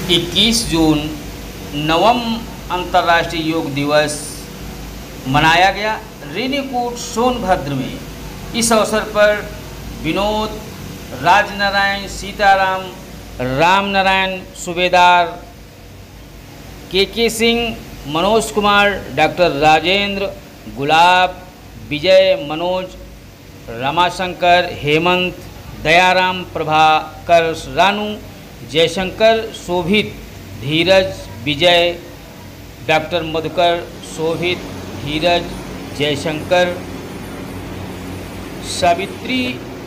21 जून नवम अंतर्राष्ट्रीय योग दिवस मनाया गया रेनीकूट सोनभद्र में। इस अवसर पर Vinod, Rajnarayan, Sitaram, Ramnarayan, Subedar, K Singh, Manoj Kumar, doctor Rajendra, Gulab, Vijay, Manoj, Ramashankar, Hemant, Dayaram, Prabhakar, Ranu, Jaishankar, Shobhit, Dheeraj, Vijay, doctor Madhukar, Shobhit, Dheeraj, Jaishankar, Savitri,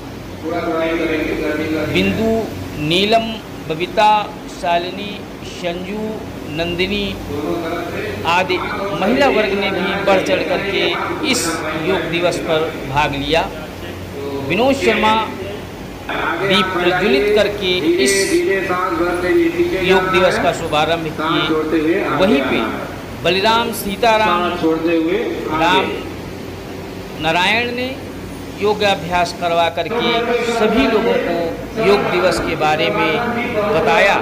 Bindu, Neelam, Babita, Shalini, Sanju, Nandini आदि महिला वर्ग ने भी बढ़ चढ़ करके इस योग दिवस पर भाग लिया। विनोद शर्मा दीप प्रज्वलित करके इस योग दिवस का शुभारंभ किए। वहीं पे बलिराम, सीताराम, राम नारायण ने योगाभ्यास करवा करके सभी लोगों को योग दिवस के बारे में बताया।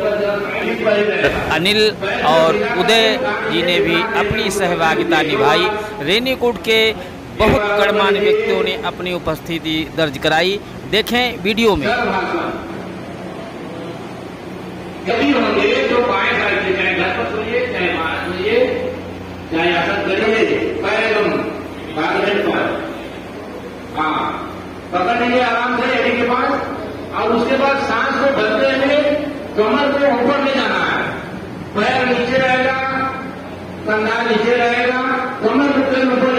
अनिल और उदय जी ने भी अपनी सहभागिता निभाई। रेनीकूट के बहुत गणमान्य व्यक्तियों ने अपनी उपस्थिति दर्ज कराई। देखें वीडियो में। कभी होंगे जो बाएं साइड से चाहे घर पर सोइए, चाहे बाहर सोइए, चाहे आसन करिए, पैर पर हाँ पकड़ेंगे आराम से एडी के पास और उसके बाद सांस को भरते रहेंगे। कमर को ऊपर नहीं जाना है, पैर नीचे रहेगा, कंधा नीचे रहेगा, कमर ऊपर